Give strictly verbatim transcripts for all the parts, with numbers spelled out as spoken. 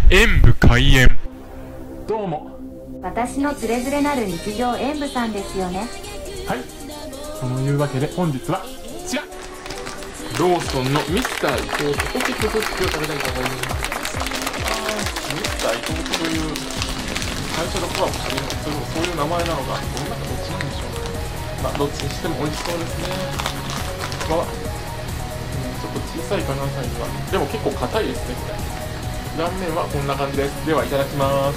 演武開演。どうも。 私のつれづれなる日常演武さんですよね。 はい、そのいうわけで本日はこちらローソンのミスター伊藤チョコチップクッキーを食べたいと思います。ミスター伊藤という会社のコラボされるのそれもそういう名前なのがどんなかどっちなんでしょうか。まあどっちにしても美味しそうですね。わ、うん、ちょっと小さいかなサイズは。でも結構硬いですねこれ。断面はこんな感じです。ではいただきます。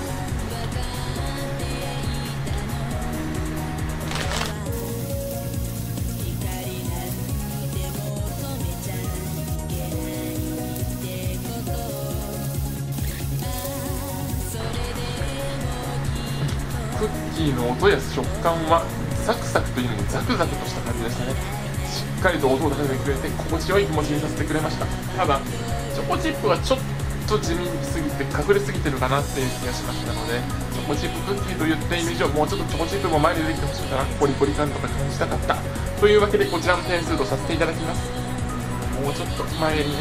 クッキーの音や食感はサクサクというよりもザクザクとした感じでしたね。しっかりと音を立ててくれて心地よい気持ちにさせてくれました。ただチョコチップはちょっと地味すぎて隠れすぎてるかなっていう気がしましたので、チョコチップクッキーと言っている以上もうちょっとチョコチップも前に出てきてほしいかな、コリコリ感とか感じたかったというわけでこちらの点数とさせていただきます。もうちょっと前にね。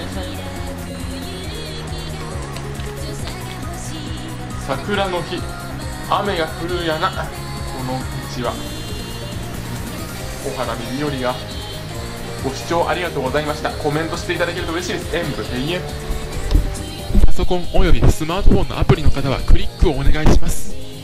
桜の日、雨が降るやなこの道は。お花見日和が。ご視聴ありがとうございました。コメントしていただけると嬉しいです。演武閉園。パソコンおよびスマートフォンのアプリの方はクリックをお願いします。